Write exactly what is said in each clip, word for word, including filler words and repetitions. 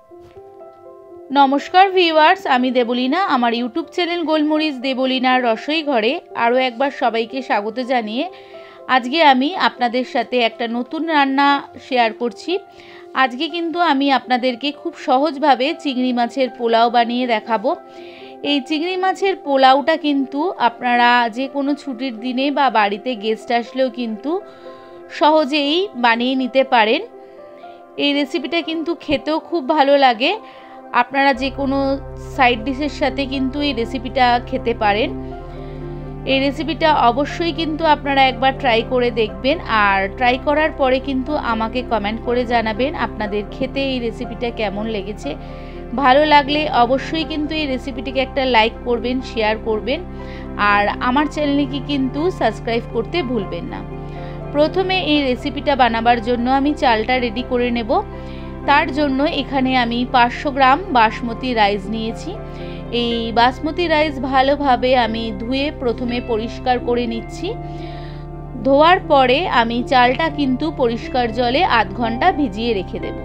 नमस्कार ভিউয়ার্স, আমি দেবলীনা। আমার ইউটিউব চ্যানেল গোলমরিচ দেবলীনার রসই ঘরে আরও একবার সবাইকে স্বাগত জানিয়ে আজকে আমি আপনাদের সাথে একটা নতুন রান্না শেয়ার করছি। আজকে কিন্তু আমি আপনাদেরকে খুব সহজভাবে চিংড়ি মাছের পোলাও বানিয়ে দেখাবো। এই চিংড়ি মাছের পোলাওটা কিন্তু আপনারা যে কোনো ছুটির দিনে বা বাড়িতে গেস্ট আসলেও কিন্তু সহজেই বানিয়ে নিতে পারেন। এই রেসিপিটা কিন্তু খেতেও খুব ভালো লাগে। আপনারা যে কোনো সাইড ডিশের সাথে কিন্তু এই রেসিপিটা খেতে পারেন। এই রেসিপিটা অবশ্যই কিন্তু আপনারা একবার ট্রাই করে দেখবেন, আর ট্রাই করার পরে কিন্তু আমাকে কমেন্ট করে জানাবেন আপনাদের খেতে এই রেসিপিটা কেমন লেগেছে। ভালো লাগলে অবশ্যই কিন্তু এই রেসিপিটিকে একটা লাইক করবেন, শেয়ার করবেন, আর আমার চ্যানেলকে কিন্তু সাবস্ক্রাইব করতে ভুলবেন না। প্রথমে এই রেসিপিটা বানাবার জন্য আমি চালটা রেডি করে নেব। তার জন্য এখানে আমি পাঁচশো গ্রাম বাসমতি রাইস নিয়েছি। এই বাসমতি রাইস ভালোভাবে আমি ধুয়ে প্রথমে পরিষ্কার করে নিচ্ছি। ধোয়ার পরে আমি চালটা কিন্তু পরিষ্কার জলে আধ ঘন্টা ভিজিয়ে রেখে দেব।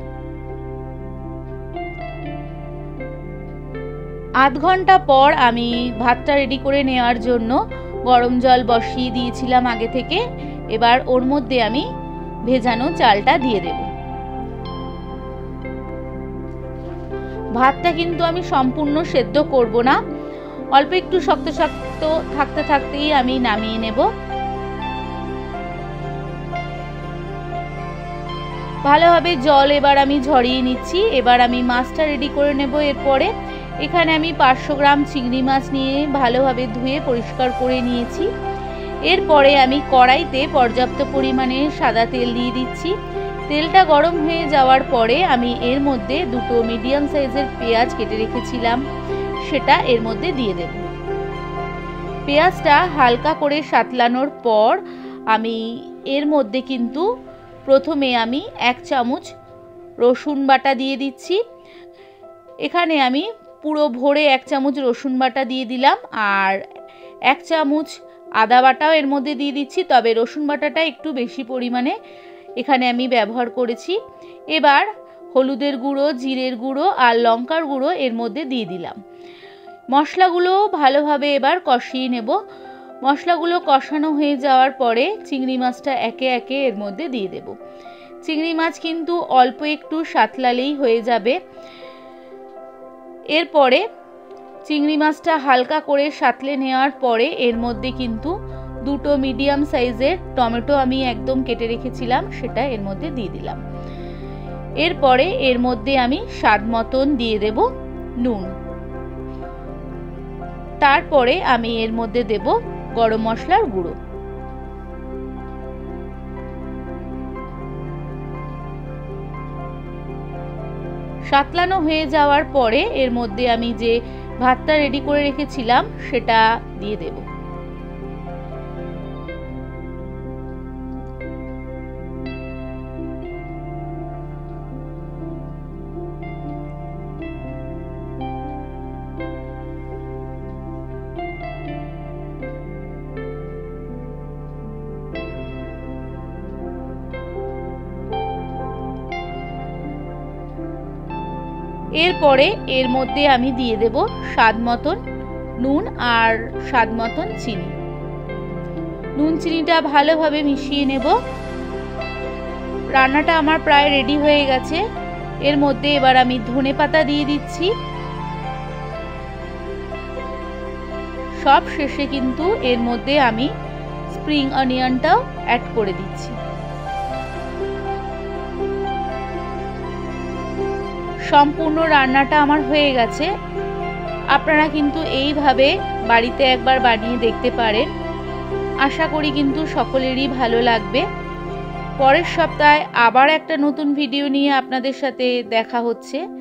আধ ঘন্টা পর আমি ভাতটা রেডি করে নেওয়ার জন্য গরম জল বসিয়ে দিয়েছিলাম আগে থেকে। এবার ওর মধ্যে আমি ভেজানো চালটা দিয়ে দেব। ভাতটা কিন্তু আমি সম্পূর্ণ সেদ্ধ করব না, অল্প একটু শক্ত শক্ত থাকতে থাকতেই আমি নামিয়ে নেব। ভালোভাবে জল এবার আমি ঝরিয়ে নিচ্ছি। এবার আমি মাছটা রেডি করে নেব। এরপরে এখানে আমি পাঁচশো গ্রাম চিংড়ি মাছ নিয়ে ভালোভাবে ধুয়ে পরিষ্কার করে নিয়েছি। এরপরে আমি কড়াইতে পর্যাপ্ত পরিমাণে সাদা তেল দিয়ে দিচ্ছি। তেলটা গরম হয়ে যাওয়ার পরে আমি এর মধ্যে দুটো মিডিয়াম সাইজের পেঁয়াজ কেটে রেখেছিলাম, সেটা এর মধ্যে দিয়ে দেব। পেঁয়াজটা হালকা করে সাতলানোর পর আমি এর মধ্যে কিন্তু প্রথমে আমি এক চামচ রসুন বাটা দিয়ে দিচ্ছি। এখানে আমি পুরো ভরে এক চামচ রসুন বাটা দিয়ে দিলাম, আর এক চামচ আদা বাটাও এর মধ্যে দিয়ে দিচ্ছি, তবে রসুন বাটাটা একটু বেশি পরিমাণে এখানে আমি ব্যবহার করেছি। এবার হলুদের গুঁড়ো, জিরের গুঁড়ো আর লঙ্কার গুঁড়ো এর মধ্যে দিয়ে দিলাম। মশলাগুলো ভালোভাবে এবার কষিয়ে নেব। মশলাগুলো কষানো হয়ে যাওয়ার পরে চিংড়ি মাছটা একে একে এর মধ্যে দিয়ে দেব। চিংড়ি মাছ কিন্তু অল্প একটু সাতলালেই হয়ে যাবে। এরপরে চিংড়ি মাছটা হালকা করে সাতলে নেওয়ার পরে এর মধ্যে কিন্তু দুটো মিডিয়াম সাইজের টমেটো আমি একদম কেটে রেখেছিলাম, সেটা এর মধ্যে দিয়ে দিলাম। এরপরে এর মধ্যে আমি স্বাদ মতন দিয়ে দেব নুন। তারপরে আমি এর মধ্যে দেব গরম মশলার গুঁড়ো। সাতলানো হয়ে যাওয়ার পরে এর মধ্যে আমি যে ভাতটা রেডি করে রেখেছিলাম সেটা দিয়ে দেব। এরপরে এর মধ্যে আমি দিয়ে দেব স্বাদ মতন নুন আর স্বাদ মতন চিনি। নুন চিনিটা ভালোভাবে মিশিয়ে নেব। রান্নাটা আমার প্রায় রেডি হয়ে গেছে। এর মধ্যে এবার আমি ধনেপাতা দিয়ে দিচ্ছি। সব শেষে কিন্তু এর মধ্যে আমি স্প্রিং অনিয়নটাও অ্যাড করে দিচ্ছি। সম্পূর্ণ রান্নাটা আমার হয়ে গেছে। আপনারা কিন্তু এইভাবে বাড়িতে একবার বানিয়ে দেখতে পারেন। আশা করি কিন্তু সকলেরই ভালো লাগবে। পরের সপ্তাহে আবার একটা নতুন ভিডিও নিয়ে আপনাদের সাথে দেখা হচ্ছে।